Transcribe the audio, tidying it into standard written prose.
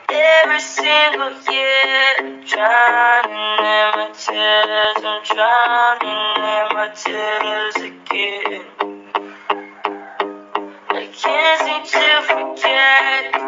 every single year. Drowning in my tears, I'm drowning in my tears again. I can't seem to forget